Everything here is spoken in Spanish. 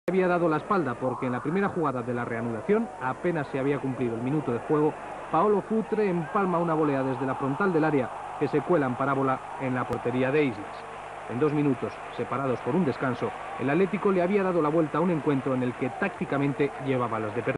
Había dado la espalda porque en la primera jugada de la reanudación, apenas se había cumplido el minuto de juego, Paolo Futre empalma una volea desde la frontal del área que se cuela en parábola en la portería de Islas. En 2 minutos, separados por un descanso, el Atlético le había dado la vuelta a un encuentro en el que tácticamente llevaba las de perder.